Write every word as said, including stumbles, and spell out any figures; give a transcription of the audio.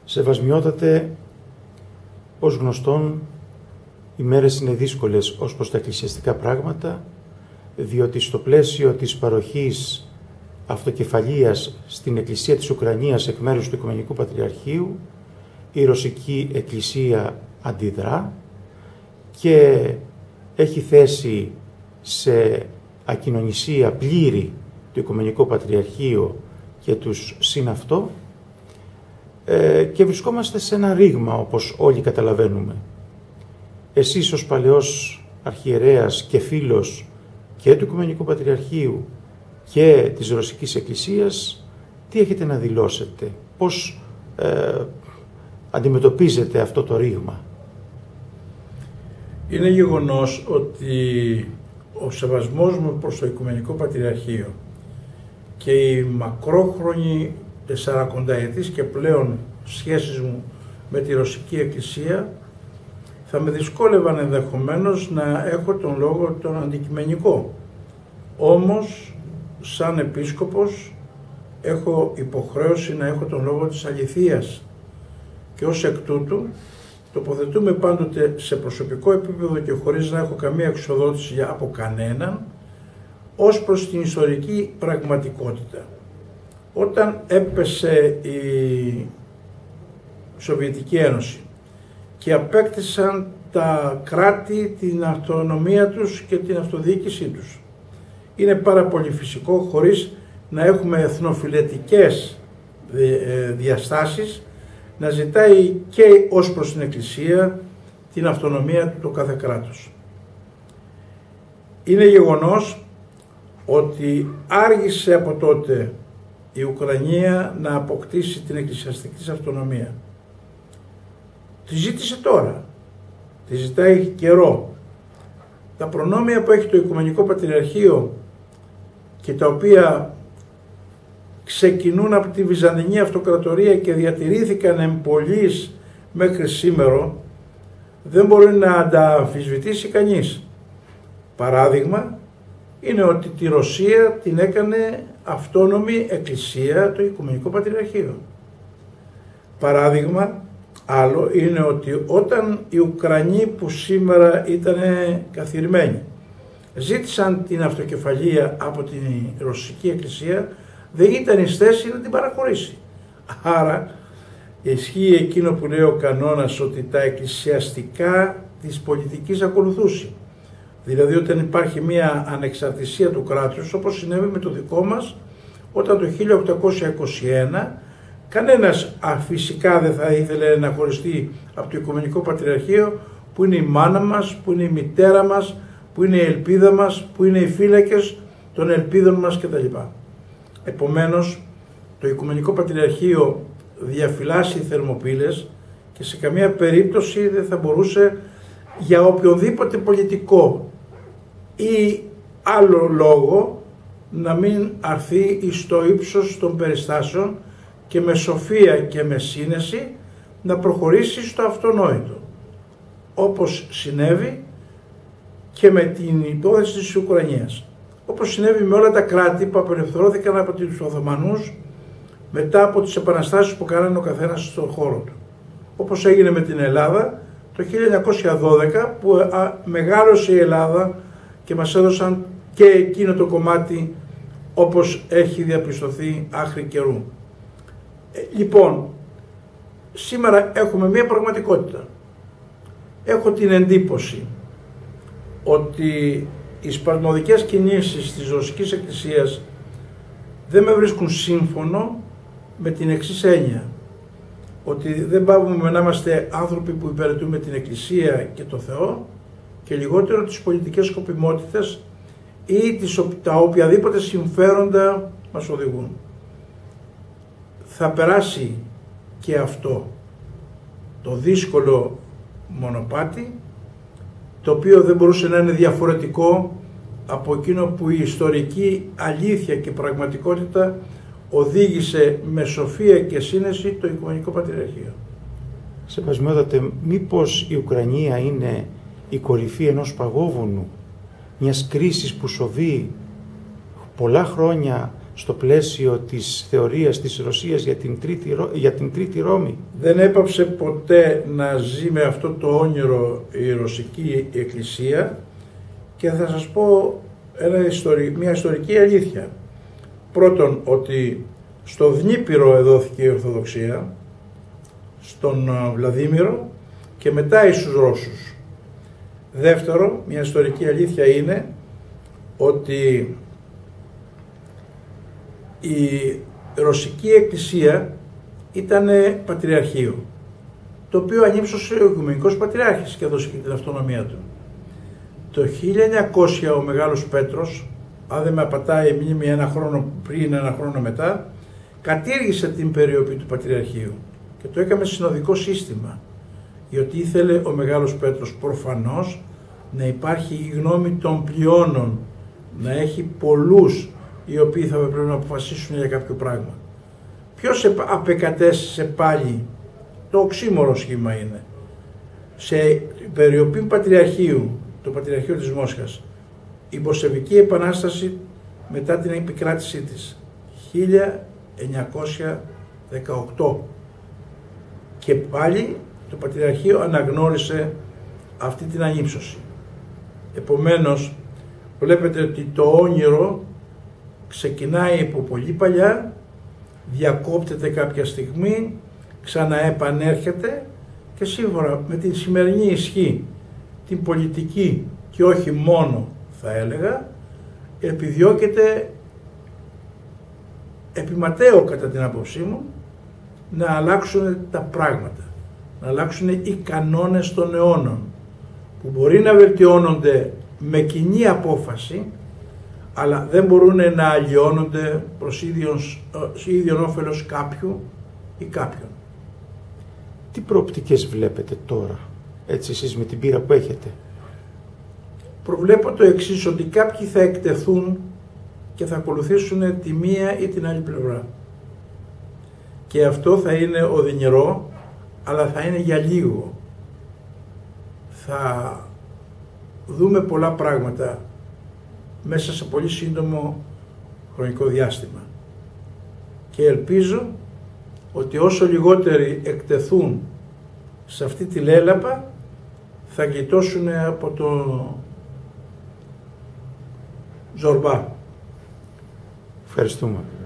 Σεβασμιότατε, ως γνωστόν, οι μέρες είναι δύσκολες ως προς τα εκκλησιαστικά πράγματα, διότι στο πλαίσιο της παροχής αυτοκεφαλίας στην Εκκλησία της Ουκρανίας εκ μέρους του Οικουμενικού Πατριαρχείου, η Ρωσική Εκκλησία αντιδρά και έχει θέσει σε ακοινωνισία πλήρη το Οικουμενικό Πατριαρχείο και τους συν αυτό, ε, και βρισκόμαστε σε ένα ρήγμα, όπως όλοι καταλαβαίνουμε. Εσείς ως παλαιός αρχιερέας και φίλος και του Οικουμενικού Πατριαρχείου και της Ρωσικής Εκκλησίας, τι έχετε να δηλώσετε, πώς ε, αντιμετωπίζετε αυτό το ρήγμα? Είναι γεγονός ότι ο σεβασμός μου προς το Οικουμενικό Πατριαρχείο και η μακρόχρονη τεσσαρακονταετής και πλέον σχέσεις μου με τη Ρωσική Εκκλησία θα με δυσκόλευαν ενδεχομένως να έχω τον λόγο τον αντικειμενικό. Όμως, σαν επίσκοπος, έχω υποχρέωση να έχω τον λόγο της αληθείας και ως εκ τούτου τοποθετούμε πάντοτε σε προσωπικό επίπεδο και χωρίς να έχω καμία εξοδότηση από κανέναν ως προς την ιστορική πραγματικότητα. Όταν έπεσε η Σοβιετική Ένωση και απέκτησαν τα κράτη την αυτονομία τους και την αυτοδιοίκησή τους, είναι πάρα πολύ φυσικό, χωρίς να έχουμε εθνοφιλετικές διαστάσεις, να ζητάει και ως προς την Εκκλησία την αυτονομία του το κάθε κράτος. Είναι γεγονός ότι άργησε από τότε η Ουκρανία να αποκτήσει την εκκλησιαστική αυτονομία. Τη ζήτησε τώρα, τη ζητάει καιρό. Τα προνόμια που έχει το Οικουμενικό Πατριαρχείο και τα οποία ξεκινούν από τη Βυζαντινή Αυτοκρατορία και διατηρήθηκαν εμπολής μέχρι σήμερα, δεν μπορεί να τα αμφισβητήσει κανείς. Παράδειγμα είναι ότι τη Ρωσία την έκανε αυτόνομη εκκλησία το Οικουμενικό Πατριαρχείο. Παράδειγμα άλλο είναι ότι όταν οι Ουκρανοί που σήμερα ήταν καθιερμένοι ζήτησαν την αυτοκεφαλία από την Ρωσική Εκκλησία, δεν ήταν εις θέση να την παραχωρήσει. Άρα ισχύει εκείνο που λέει ο κανόνας ότι τα εκκλησιαστικά της πολιτικής ακολουθούσε. Δηλαδή όταν υπάρχει μια ανεξαρτησία του κράτους, όπως συνέβη με το δικό μας, όταν το χίλια οκτακόσια είκοσι ένα κανένας α, φυσικά δεν θα ήθελε να χωριστεί από το Οικουμενικό Πατριαρχείο, που είναι η μάνα μας, που είναι η μητέρα μας, που είναι η ελπίδα μας, που είναι οι φύλακες των ελπίδων μας κτλ. Επομένως, το Οικουμενικό Πατριαρχείο διαφυλάσσει θερμοπύλες και σε καμία περίπτωση δεν θα μπορούσε για οποιονδήποτε πολιτικό ή άλλο λόγο να μην αρθεί εις το ύψος των περιστάσεων και με σοφία και με σύνεση να προχωρήσει στο αυτονόητο, όπως συνέβη και με την υπόθεση της Ουκρανίας, όπως συνέβη με όλα τα κράτη που απελευθερώθηκαν από τους Οθωμανούς μετά από τις επαναστάσεις που κάνανε ο καθένας στον χώρο του, όπως έγινε με την Ελλάδα το χίλια εννιακόσια δώδεκα που α, μεγάλωσε η Ελλάδα και μας έδωσαν και εκείνο το κομμάτι όπως έχει διαπιστωθεί άχρη καιρού. Ε, λοιπόν, σήμερα έχουμε μία πραγματικότητα. Έχω την εντύπωση ότι οι σπασμωδικές κινήσεις της Ρωσικής Εκκλησίας δεν με βρίσκουν σύμφωνο με την εξής έννοια, ότι δεν πάβουμε να είμαστε άνθρωποι που υπηρετούμε την Εκκλησία και το Θεό και λιγότερο τις πολιτικές σκοπιμότητες ή τις, τα οποιαδήποτε συμφέροντα μας οδηγούν. Θα περάσει και αυτό το δύσκολο μονοπάτι, το οποίο δεν μπορούσε να είναι διαφορετικό από εκείνο που η ιστορική αλήθεια και πραγματικότητα οδήγησε με σοφία και σύνεση το Οικουμενικό Πατριαρχείο. Σεβασμιότατε, μήπως η Ουκρανία είναι η κορυφή ενός παγόβουνου, μιας κρίσης που σοβεί πολλά χρόνια στο πλαίσιο της θεωρίας της Ρωσίας για την Τρίτη, για την Τρίτη Ρώμη. Δεν έπαψε ποτέ να ζει με αυτό το όνειρο η Ρωσική Εκκλησία και θα σας πω ένα ιστορι... μια ιστορική αλήθεια. Πρώτον, ότι στο Δνήπηρο εδόθηκε η Ορθοδοξία, στον Βλαδίμηρο και μετά στους Ρώσους. Δεύτερο, μια ιστορική αλήθεια είναι ότι η Ρωσική Εκκλησία ήταν πατριαρχείο, το οποίο ανύψωσε ο Οικουμενικός Πατριάρχης και έδωσε και την αυτονομία του. Το χίλια εννιακόσια ο Μεγάλος Πέτρος, αν δεν με απατάει η μνήμη, ένα χρόνο πριν, ένα χρόνο μετά, κατήργησε την περιοπή του Πατριαρχείου και το έκαμε συνοδικό σύστημα, διότι ήθελε ο Μεγάλος Πέτρος προφανώς να υπάρχει η γνώμη των πλειώνων, να έχει πολλούς οι οποίοι θα πρέπει να αποφασίσουν για κάποιο πράγμα. Ποιος απεκατέστησε πάλι, το οξύμορο σχήμα είναι, σε περιοπή Πατριαρχείου, το Πατριαρχείο της Μόσχας, η Μπολσεβική Επανάσταση μετά την επικράτησή της, χίλια εννιακόσια δεκαοκτώ. Και πάλι το Πατριαρχείο αναγνώρισε αυτή την ανύψωση. Επομένως, βλέπετε ότι το όνειρο ξεκινάει από πολύ παλιά, διακόπτεται κάποια στιγμή, ξαναεπανέρχεται και σύμφωνα με την σημερινή ισχύ, την πολιτική και όχι μόνο θα έλεγα, επιδιώκεται επιματέω κατά την άποψή μου να αλλάξουν τα πράγματα, να αλλάξουν οι κανόνες των αιώνων που μπορεί να βελτιώνονται με κοινή απόφαση, αλλά δεν μπορούν να αλλοιώνονται προς ίδιον, ίδιον όφελος κάποιου ή κάποιον. Τι προοπτικές βλέπετε τώρα, έτσι εσείς με την πείρα που έχετε? Προβλέπω το εξής, ότι κάποιοι θα εκτεθούν και θα ακολουθήσουν τη μία ή την άλλη πλευρά. Και αυτό θα είναι οδυνηρό, αλλά θα είναι για λίγο. Θα δούμε πολλά πράγματα μέσα σε πολύ σύντομο χρονικό διάστημα. Και ελπίζω ότι όσο λιγότεροι εκτεθούν σε αυτή τη λέλαπα, θα γλιτώσουν από το Ζορμπά. Ευχαριστούμε.